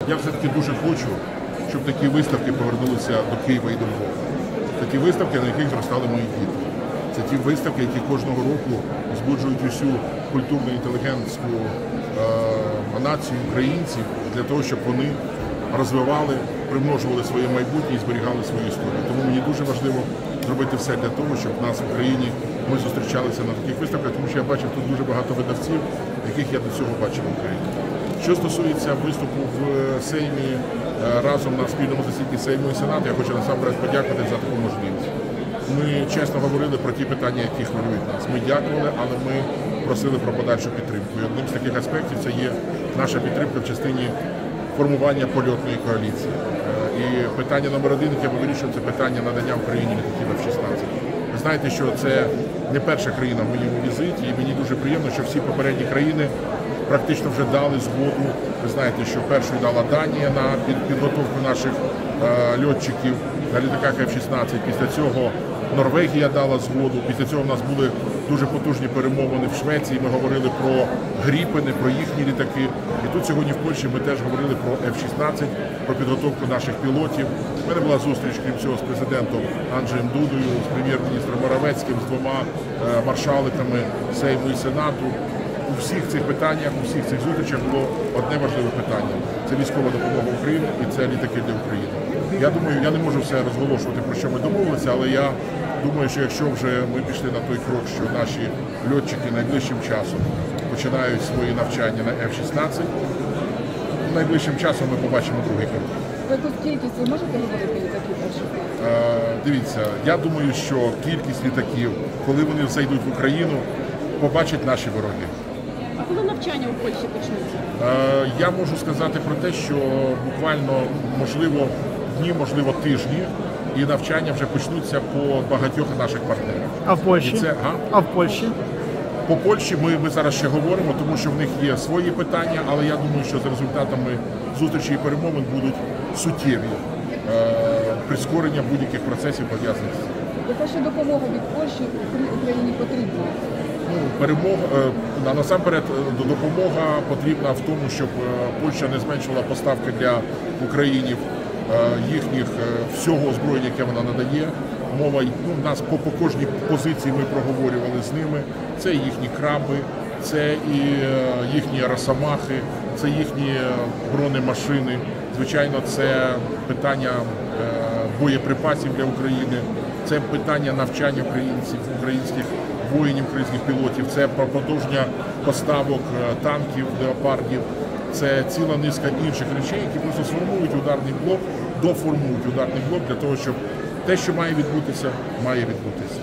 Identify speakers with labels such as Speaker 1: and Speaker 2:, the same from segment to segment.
Speaker 1: Я все-таки дуже хочу, щоб такі виставки повернулися до Києва і до Львова. Такі виставки, на яких зростали мої діти. Це ті виставки, які кожного року збуджують усю культурну інтелігентську націю українців для того, щоб вони розвивали, примножували своє майбутнє і зберігали свою історію. Тому мені дуже важливо зробити все для того, щоб в нас в Україні ми зустрічалися на таких виставках, тому що я бачив тут дуже багато видавців, яких я до цього бачив в Україні. Що стосується виступу в Сеймі разом на спільному засіданні Сейму і Сенату, я хочу насамперед подякувати за таку можливість. Ми чесно говорили про ті питання, які хвилюють нас. Ми дякували, але ми просили про подальшу підтримку. І одним з таких аспектів це є наша підтримка в частині формування польотної коаліції. І питання номер один, яке ми вирішуємо, це питання надання Україні літаків F-16. Ви знаєте, що це не перша країна в моєму візиті, і мені дуже приємно, що всі попередні країни практично вже дали згоду. Ви знаєте, що першою дала Данія на підготовку наших льотчиків на літаках F-16. Після цього Норвегія дала згоду. Після цього в нас були дуже потужні перемовини в Швеції. Ми говорили про Гріпени, про їхні літаки. І тут сьогодні в Польщі ми теж говорили про F-16, про підготовку наших пілотів. У мене була зустріч, крім цього, з президентом Анджеєм Дудою, з прем'єр-міністром Моравецьким, з двома маршаликами Сейму і Сенату. У всіх цих питаннях, у всіх цих зустрічах було одне важливе питання. Це військова допомога Україні і це літаки для України. Я думаю, я не можу все розголошувати, про що ми домовилися, але я думаю, що якщо вже ми пішли на той крок, що наші льотчики найближчим часом починають свої навчання на F-16, найближчим часом ми побачимо другий крок.
Speaker 2: Про яку кількість ви можете говорити літаків F-16?
Speaker 1: Дивіться, я думаю, що кількість літаків, коли вони зайдуть в Україну, побачать наші вороги.
Speaker 2: А коли навчання у Польщі почнуться?
Speaker 1: Я можу сказати про те, що буквально, можливо, дні, можливо, тижні, і навчання вже почнуться по багатьох наших партнерах.
Speaker 3: А в Польщі? А в Польщі?
Speaker 1: По Польщі ми зараз ще говоримо, тому що в них є свої питання, але я думаю, що за результатами зустрічі і перемовин будуть суттєві прискорення будь-яких процесів пов'язаних з цим.
Speaker 2: Яка ще допомога від Польщі Україні потрібна?
Speaker 1: Насамперед, допомога потрібна в тому, щоб Польща не зменшила поставки для України їхніх всього озброєння, яке вона надає. Мова в нас по кожній позиції ми проговорювали з ними. Це їхні краби, це і їхні росомахи, це їхні бронемашини. Звичайно, це питання боєприпасів для України, це питання навчання українців, українських воїнів, українських пілотів, це продовження поставок танків, леопардів, це ціла низка інших речей, які просто сформують ударний блок, доформують ударний блок для того, щоб те, що має відбутися, має відбутися.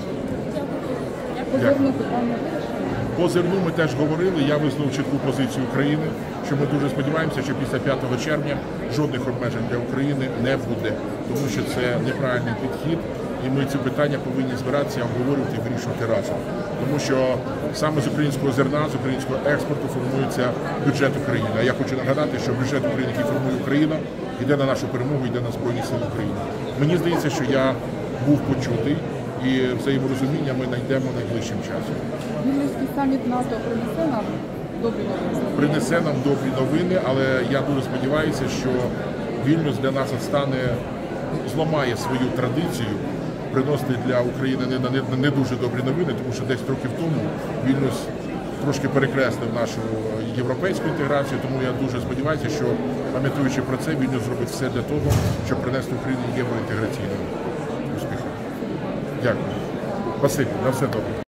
Speaker 1: Дякую. По зерну ми теж говорили, я визнав чітку позицію України, що ми дуже сподіваємося, що після 5 червня жодних обмежень для України не буде, тому що це неправильний підхід, і ми ці питання повинні збиратися, обговорювати і вирішувати разом. Тому що саме з українського зерна, з українського експорту формується бюджет України. А я хочу нагадати, що бюджет України, який формує Україна, йде на нашу перемогу, йде на Збройні Сили України. Мені здається, що я був почутий, і взаєморозуміння ми знайдемо найближчим часом.
Speaker 2: Вільнюський саміт НАТО принесе нам добрі новини?
Speaker 1: Принесе нам добрі новини, але я дуже сподіваюся, що Вільнюс для нас зламає свою традицію приносити для України не дуже добрі новини, тому що десь років тому Вільнюс трошки перекреслив нашу європейську інтеграцію, тому я дуже сподіваюся, що, пам'ятаючи про це, Вільнюс зробить все для того, щоб принести Україні євроінтеграційну успіху. Дякую. Спасибі. На все добре.